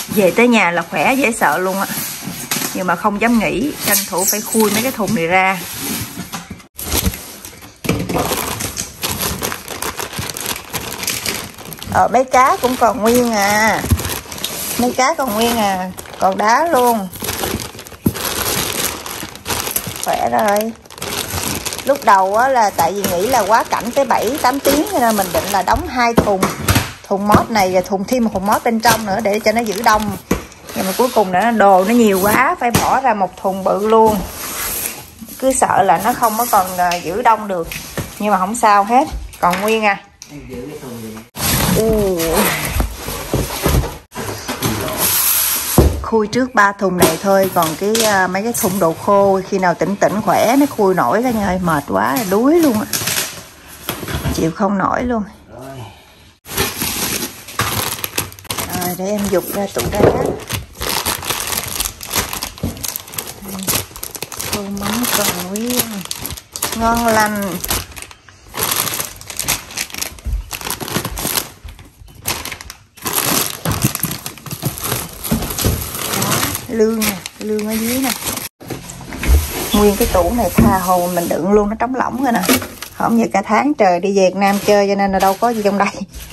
Về tới nhà là khỏe dễ sợ luôn á. Nhưng mà không dám nghỉ, tranh thủ phải khui mấy cái thùng này ra. Mấy cá cũng còn nguyên à. Mấy cá còn nguyên à. Còn đá luôn. Khỏe rồi. Lúc đầu á, là tại vì nghĩ là quá cảnh tới 7-8 tiếng cho nên mình định là đóng 2 thùng. Thùng mót này và thêm một thùng mót bên trong nữa để cho nó giữ đông. Nhưng mà cuối cùng là đồ nó nhiều quá, phải bỏ ra một thùng bự luôn. Cứ sợ là nó không có còn giữ đông được. Nhưng mà không sao hết, còn nguyên à. Khui trước 3 thùng này thôi, còn mấy cái thùng đồ khô khi nào tỉnh khỏe nó khui nổi cả nhà ơi, mệt quá là đuối luôn á. Chịu không nổi luôn. Rồi để em dục ra tủ đá. Tô mắm còn nguyên, ngon lành. Lương nè, lương ở dưới nè. Nguyên cái tủ này tha hồ mình đựng luôn, nó trống lỏng rồi nè. Không như cả tháng trời đi về Việt Nam chơi cho nên là đâu có gì trong đây.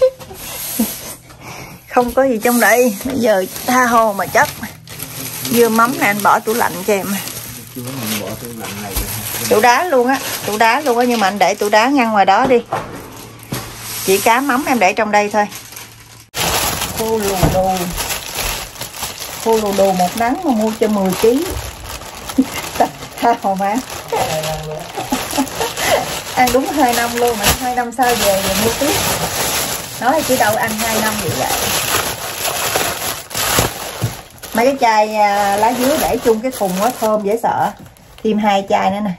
Không có gì trong đây. Bây giờ tha hồ mà chất. Dưa mắm này anh bỏ tủ lạnh cho em. Tủ đá luôn á, tủ đá luôn á, nhưng mà anh để tủ đá ngăn ngoài đó đi. Chỉ cá mắm em để trong đây thôi. Khô lù đồ. Khô lù đồ một nắng mà mua cho 10 kg. Tha hồ mà. Ăn đúng 2 năm luôn mà 2 năm sau về rồi mua tiếp. Nói chứ đâu ăn 2 năm vậy vậy. Mấy cái chai lá dứa để chung cái thùng nó thơm dễ sợ. Thêm 2 chai nữa nè.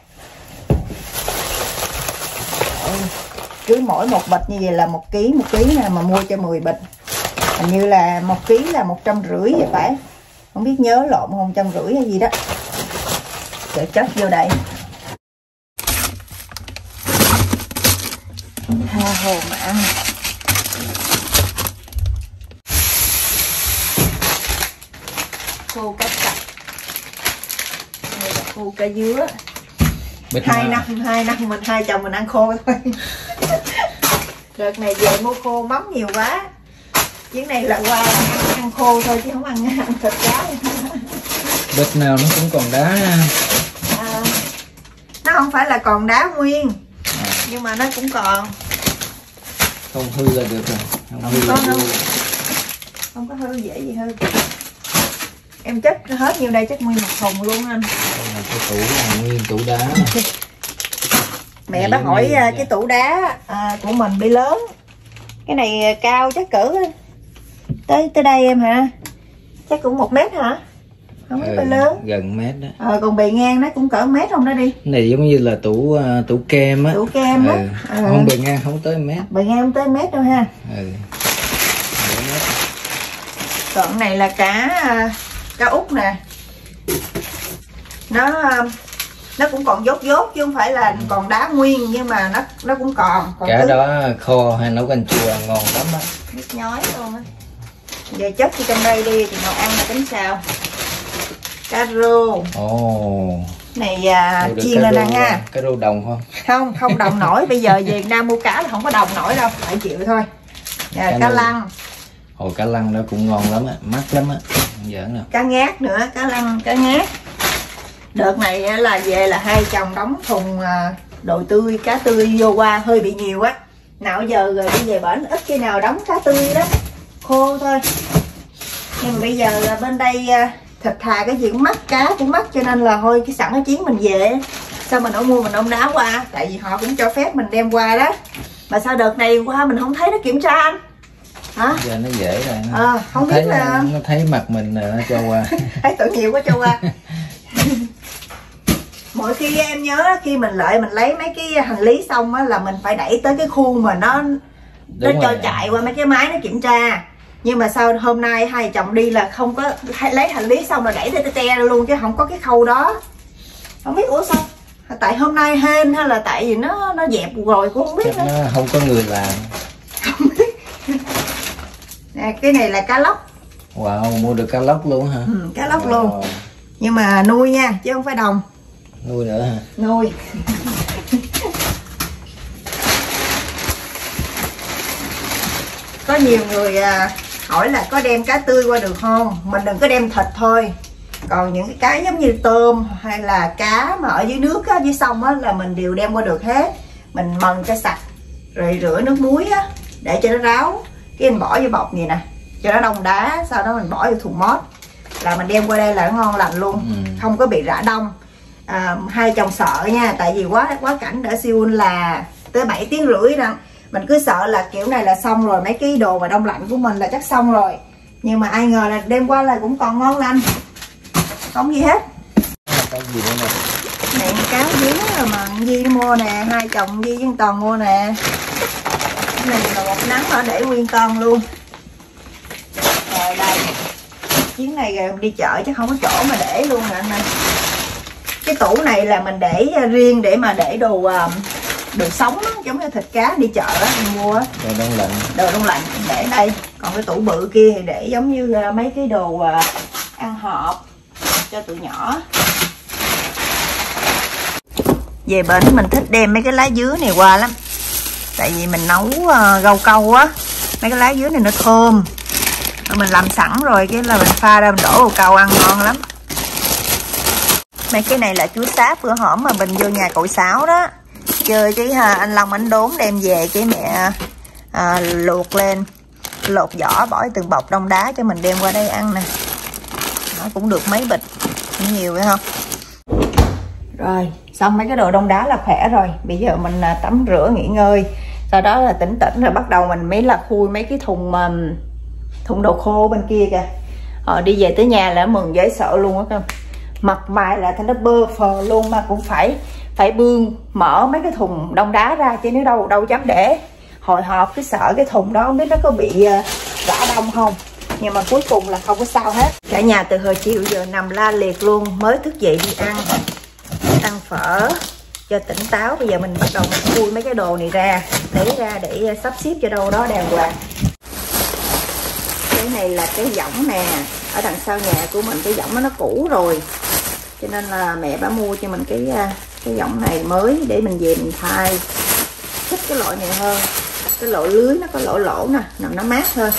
Cứ mỗi một bịch như vậy là 1 kg nè, mà mua cho 10 bịch. Hình như là 1 kg là 150 vậy phải. Không biết nhớ lộn không, 150 hay gì đó. Để chất vô đây. Tha hồ mà ăn. Khô cá sặc. Đây là khô cá dứa. 2 năm mình hai chồng mình ăn khô thôi. Đợt này về mua khô mắm nhiều quá. Chuyến này là qua ăn khô thôi chứ không ăn thịt cá. Bịch nào nó cũng còn đá. Nó không phải là còn đá nguyên. Nhưng mà nó cũng còn. Không hư là được rồi. Không có hư, dễ gì hư. Em chất hết nhiêu đây, chất nguyên một thùng luôn anh. Cái tủ là nguyên tủ đá. Mẹ bác hỏi cái tủ đá của mình bị lớn. Cái này cao chắc cỡ tới đây em hả? Chắc cũng 1 mét hả? Không biết bị lớn. Gần mét đó. Còn bề ngang nó cũng cỡ mét không đó đi. Cái này giống như là tủ kem á. Tủ kem á. Không, bề ngang không tới mét. Bề ngang không tới mét đâu ha. Còn này là cá út nè. Nó cũng còn dốt chứ không phải là còn đá nguyên, nhưng mà nó cũng còn cá đó kho hay nấu canh chua ngon lắm á. Nước nhói luôn á. Giờ chất vô trong đây đi thì nấu ăn là tính sao. Cá rô. Này chiên lên ăn ha. Cá rô đồng không? Không đồng nổi. Bây giờ về Việt Nam mua cá là không có đồng nổi đâu, phải chịu thôi. Cá lăng. Cá lăng đó cũng ngon lắm á, mắc lắm á, không giỡn đâu. Cá ngát nữa, cá lăng, cá ngát. Đợt này là về là hai chồng đóng thùng đồ tươi, cá tươi vô qua hơi bị nhiều á. Nào giờ rồi đi về bển ít khi nào đóng cá tươi đó, khô thôi. Nhưng mà bây giờ là bên đây thịt thà cái gì cũng mắc, cá cũng mắc, cho nên là thôi cái sẵn cái chuyến mình về sao mình không mua, mình ôm đá qua, tại vì họ cũng cho phép mình đem qua đó. Mà sao đợt này qua mình không thấy nó kiểm tra anh hả? Giờ nó dễ rồi. Không biết là nó thấy mặt mình rồi nó cho qua. Thấy tội nghiệp quá cho qua. Mỗi khi em nhớ khi mình lấy mấy cái hành lý xong á là mình phải đẩy tới cái khu mà nó cho chạy qua mấy cái máy nó kiểm tra. Nhưng mà sao hôm nay hai chồng đi là không có lấy hành lý xong rồi đẩy tới te luôn, chứ không có cái khâu đó. Không biết ủa sao? Tại hôm nay hên hay là tại vì nó dẹp rồi cũng không biết. Chắc nó không có người làm. Không biết. Nè, cái này là cá lóc. Wow, mua được cá lóc luôn hả? Ừ, cá lóc luôn. Nhưng mà nuôi nha, chứ không phải đồng. Nuôi nữa hả? Nuôi. Có nhiều người hỏi là có đem cá tươi qua được không? Mình đừng có đem thịt thôi. Còn những cái cá giống như tôm hay là cá mà ở dưới nước á, dưới sông á, là mình đều đem qua được hết. Mình mần cho sạch rồi rửa nước muối á, để cho nó ráo, cái mình bỏ vô bọc vậy nè cho nó đông đá, sau đó mình bỏ vô thùng mót là mình đem qua đây là nó ngon lành luôn. Không có bị rã đông. Hai chồng sợ nha, tại vì quá cảnh ở Seoul là tới 7 tiếng rưỡi đó, mình cứ sợ là kiểu này là xong rồi, mấy cái đồ mà đông lạnh của mình là chắc xong rồi, nhưng mà ai ngờ là đem qua là cũng còn ngon lành, không gì hết. Cái gì nữa nè? Này cá dứa mà Di nó mua nè, hai chồng Di với Toàn mua nè. Cái này là một nắng ở để nguyên con luôn. Rồi đây, chuyến này đi chợ chứ không có chỗ mà để luôn nè anh ơi. Cái tủ này là mình để riêng để mà để đồ sống đó, giống như thịt cá đi chợ á, mình mua á. Đồ đông lạnh. Đồ đông lạnh để đây. Còn cái tủ bự kia thì để giống như mấy cái đồ ăn hộp cho tụi nhỏ. Về bển mình thích đem mấy cái lá dứa này qua lắm. Tại vì mình nấu rau câu á, mấy cái lá dứa này nó thơm. Mình làm sẵn rồi cái là mình pha ra mình đổ vào câu ăn ngon lắm. Mấy cái này là chuối sáp bữa hổm mà mình vô nhà cậu Sáu đó chơi cái anh Long anh đốn đem về cái mẹ luộc lên, lột vỏ bỏ từng bọc đông đá cho mình đem qua đây ăn nè. Nó cũng được mấy bịch, cũng nhiều phải không? Rồi xong mấy cái đồ đông đá là khỏe rồi, bây giờ mình tắm rửa nghỉ ngơi, sau đó là tỉnh rồi bắt đầu mình mới là khui mấy cái thùng đồ khô bên kia kìa. Đi về tới nhà là mừng dễ sợ luôn á, không mặt mày là nó bơ phờ luôn, mà cũng phải bươn mở mấy cái thùng đông đá ra chứ nếu đâu dám để. Hồi hộp cái sợ cái thùng đó không biết nó có bị rã đông không, nhưng mà cuối cùng là không có sao hết. Cả nhà từ hồi chiều giờ nằm la liệt luôn, mới thức dậy đi ăn phở cho tỉnh táo. Bây giờ mình bắt đầu mình khui mấy cái đồ này ra, lấy ra để sắp xếp cho đâu đó đàng hoàng. Cái này là cái võng nè, ở đằng sau nhà của mình cái võng nó cũ rồi, cho nên là mẹ bà mua cho mình cái võng này mới để mình về mình thay. Thích cái loại này hơn, cái loại lưới nó có lỗ nè, nằm nó mát hơn.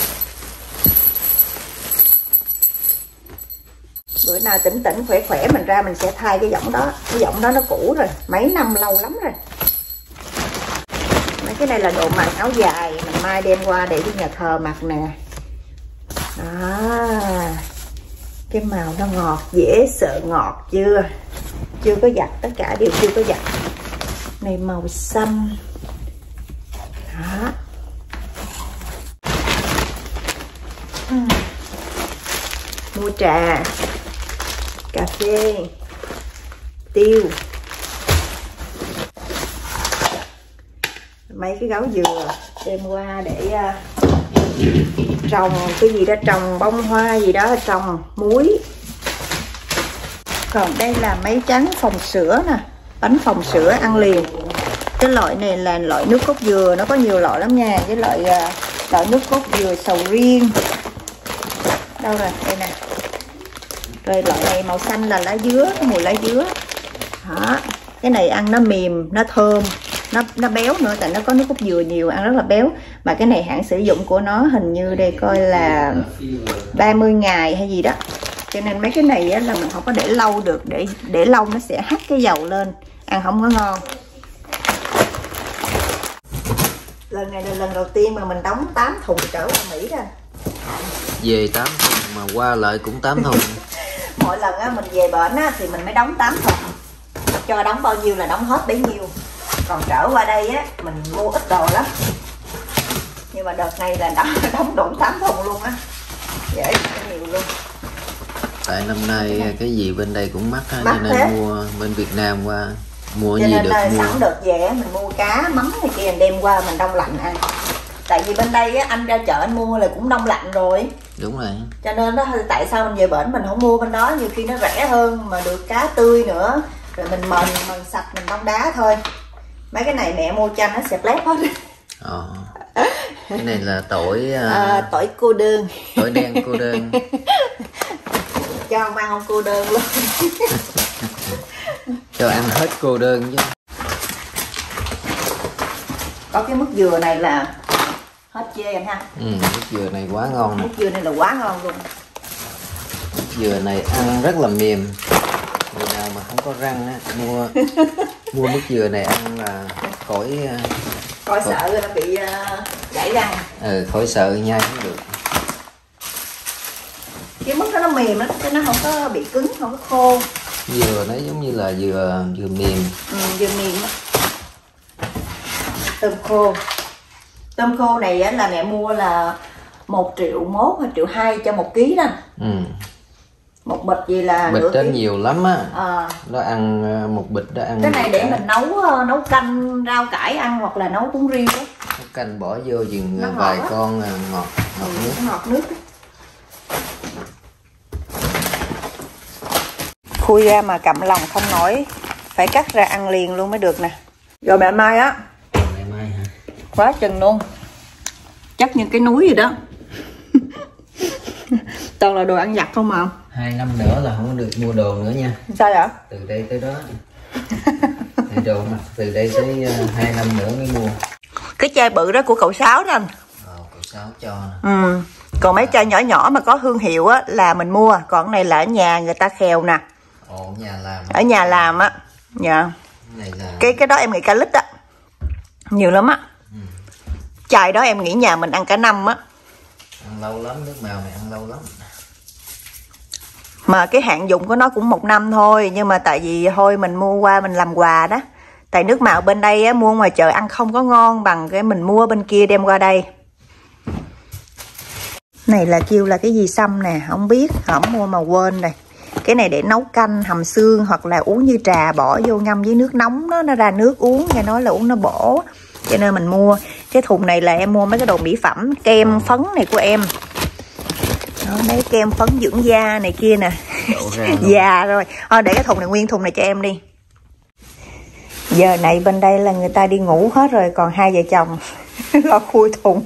Bữa nào tỉnh khỏe mình ra mình sẽ thay cái võng đó. Cái võng đó nó cũ rồi, mấy năm lâu lắm rồi. Mấy cái này là đồ mặc áo dài, mình mai đem qua để đi nhà thờ mặc nè. Cái màu nó ngọt, dễ sợ ngọt chưa? Chưa có giặt, tất cả đều chưa có giặt. Này màu xanh. Đó. Mua trà, cà phê, tiêu, mấy cái gáo dừa đem qua để trồng cái gì đó, trồng bông hoa gì đó, trồng muối. Còn đây là mấy trắng phòng sữa nè, bánh phòng sữa ăn liền. Cái loại này là loại nước cốt dừa, nó có nhiều loại lắm nha. Cái loại nước cốt dừa sầu riêng. Đâu rồi, đây nè. Rồi loại này màu xanh là lá dứa, mùi lá dứa. Đó. Cái này ăn nó mềm, nó thơm, nó béo nữa, tại nó có nước cốt dừa nhiều, ăn rất là béo. Mà cái này hạn sử dụng của nó hình như đây coi là 30 ngày hay gì đó, cho nên mấy cái này á, là mình không có để lâu được, để lâu nó sẽ hắt cái dầu lên, ăn không có ngon. Lần này là lần đầu tiên mà mình đóng 8 thùng trở qua Mỹ ra. Về 8 thùng mà qua lại cũng 8 thùng. Mỗi lần á, mình về bển á, thì mình mới đóng 8 thùng, cho đóng bao nhiêu là đóng hết bấy nhiêu. Còn trở qua đây á, mình mua ít đồ lắm, nhưng mà đợt này là đóng đủ 8 thùng luôn á, dễ nhiều luôn. Tại năm nay cái gì bên đây cũng mắc á, cho nên hết. mua bên Việt Nam qua, mua cho gì nên được là mua. sẵn đợt về á, mình mua cá mắm này kia mình đem qua mình đông lạnh ăn. Tại vì bên đây á, anh ra chợ anh mua là cũng đông lạnh rồi. Đúng rồi. Cho nên đó, tại sao mình về bển mình không mua bên đó, nhiều khi nó rẻ hơn mà được cá tươi nữa. Rồi mình sạch mình đông đá thôi. Mấy cái này mẹ mua chanh nó xẹp lép hết. Cái này là tỏi tỏi cô đơn. Tỏi đen cô đơn. cho ông ăn, ông cô đơn luôn. Cho ăn hết cô đơn chứ. Có cái mứt dừa này là hết chê em ha. Mứt dừa này quá ngon. Mứt dừa này là quá ngon luôn. Mứt dừa này ăn rất là mềm. Người nào mà không có răng á, mua mứt dừa này ăn là khỏi sợ nó bị gãy răng. Khỏi sợ nhai cũng được. Cái mứt nó mềm lắm, chứ nó không có bị cứng, không có khô. Dừa nó giống như là dừa mềm. Dừa mềm đó. Tôm khô này á, là mẹ mua là 1,1 triệu hay 1,2 triệu cho 1 kg đó. Một bịch gì là bịch đó ký. Nhiều lắm á. Nó ăn một bịch đó ăn. Cái này để mình nấu canh rau cải ăn, hoặc là nấu bún riêu đó. Nấu canh bỏ vô chừng vài con ngọt nước. Ngọt nước. Khui ra mà cầm lòng không nổi, phải cắt ra ăn liền luôn mới được nè. Rồi mẹ mai á. Mẹ mai hả? Quá chừng luôn, chắc như cái núi gì đó. Toàn là đồ ăn vặt không mà. 2 năm nữa là không được mua đồ nữa nha. Sao vậy? Từ đây tới đó. Đồ mà từ đây tới 2 năm nữa mới mua. Cái chai bự đó của cậu Sáu đó anh. Cậu Sáu cho. Còn mấy chai nhỏ nhỏ mà có thương hiệu á là mình mua, còn cái này là ở nhà người ta khèo nè. Nhà làm. Ở nhà làm á. Dạ. Này là... Cái đó em nghĩ cả lít á. Nhiều lắm á. Chai đó em nghĩ nhà mình ăn cả năm á. Ăn lâu lắm, nước màu này ăn lâu lắm. Mà cái hạn dụng của nó cũng 1 năm thôi. Nhưng mà tại vì thôi mình mua qua mình làm quà đó. Tại nước màu bên đây á, mua ngoài chợ ăn không có ngon bằng cái mình mua bên kia đem qua đây. Này là kêu là cái gì sâm nè, không biết, không mua mà quên này. Cái này để nấu canh hầm xương hoặc là uống như trà, bỏ vô ngâm với nước nóng nó ra nước uống, nghe nói là uống nó bổ. Cho nên mình mua. Cái thùng này là em mua mấy cái đồ mỹ phẩm, kem phấn này của em. Đó, mấy kem phấn dưỡng da này kia nè. Già rồi. Thôi để cái thùng này, nguyên thùng này cho em đi. Giờ này bên đây là người ta đi ngủ hết rồi, còn hai vợ chồng lo khui thùng.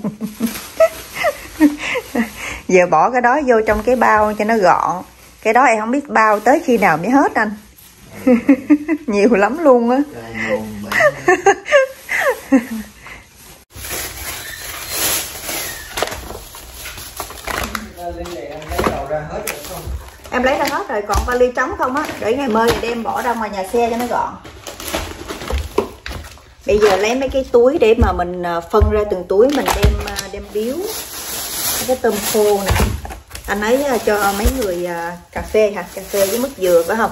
Giờ bỏ cái đó vô trong cái bao cho nó gọn. Cái đó em không biết bao tới khi nào mới hết anh. Nhiều lắm luôn á. Em lấy ra hết rồi, còn vali trống không á, để ngày mơ đem bỏ ra ngoài nhà xe cho nó gọn. Bây giờ lấy mấy cái túi để mà mình phân ra từng túi, mình đem biếu cái tôm khô nè. Anh ấy cho mấy người cà phê hả? Cà phê với mứt dừa phải không?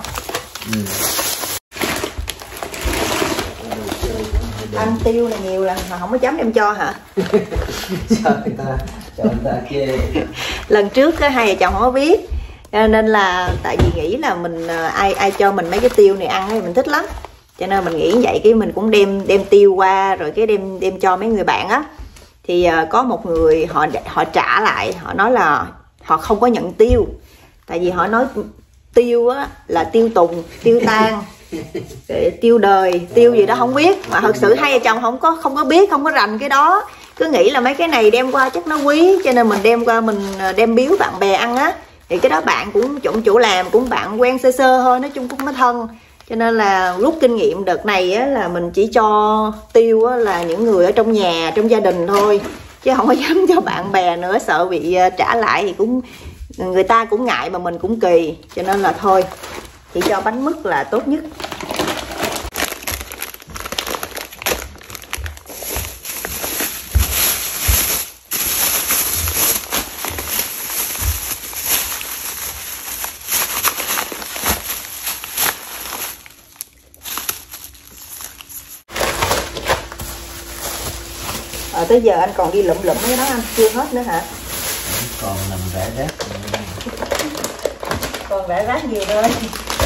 Anh tiêu này nhiều lần mà không có dám đem cho hả? cho người ta chê. Lần trước hai vợ chồng không có biết, nên là tại vì nghĩ là mình ai cho mình mấy cái tiêu này ăn thì mình thích lắm, cho nên mình nghĩ vậy, cái mình cũng đem tiêu qua rồi cái đem cho mấy người bạn á. Thì có một người họ trả lại, họ nói là họ không có nhận tiêu, tại vì họ nói tiêu á là tiêu tùng, tiêu tan, tiêu đời, tiêu gì đó không biết. Mà thật sự hai vợ chồng không có biết, không có rành cái đó, cứ nghĩ là mấy cái này đem qua chắc nó quý, cho nên mình đem qua mình đem biếu bạn bè ăn á. Thì cái đó bạn cũng chủ làm, cũng bạn quen sơ sơ thôi, nói chung cũng mới thân. Cho nên là rút kinh nghiệm đợt này á, là mình chỉ cho tiêu á, là những người ở trong nhà, trong gia đình thôi, chứ không có dám cho bạn bè nữa, sợ bị trả lại thì cũng người ta cũng ngại mà mình cũng kỳ, cho nên là thôi chỉ cho bánh mứt là tốt nhất. Tới giờ anh còn đi lụm cái đó anh, chưa hết nữa hả? Còn nằm rải rác. Còn rải rác nhiều thôi.